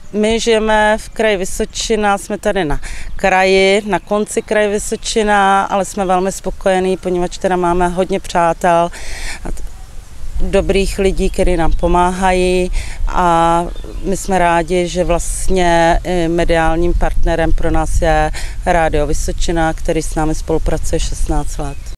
My žijeme v kraji Vysočina, jsme tady na kraji, na konci kraje Vysočina, ale jsme velmi spokojení, poněvadž teda máme hodně přátel, dobrých lidí, kteří nám pomáhají a my jsme rádi, že vlastně mediálním partnerem pro nás je Rádio Vysočina, který s námi spolupracuje 16 let.